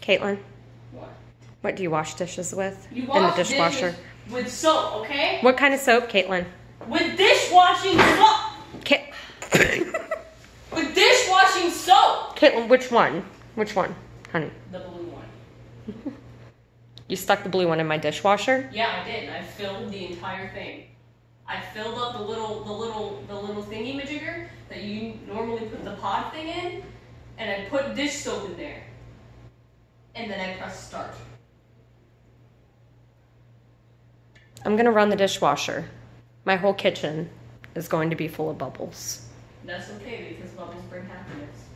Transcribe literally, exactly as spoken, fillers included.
Caitlin, What? what do you wash dishes with You in wash the dishwasher? dishes with soap, okay? What kind of soap, Caitlin? With dishwashing soap. Ca- With dishwashing soap. Caitlin, which one? Which one, honey? The blue one. You stuck the blue one in my dishwasher? Yeah, I did. I filled the entire thing. I filled up the little, the little, the little thingy majigger that you normally put the pod thing in, and I put dish soap in there. And then I pressed start. I'm gonna run the dishwasher. My whole kitchen is going to be full of bubbles. That's okay because bubbles bring happiness.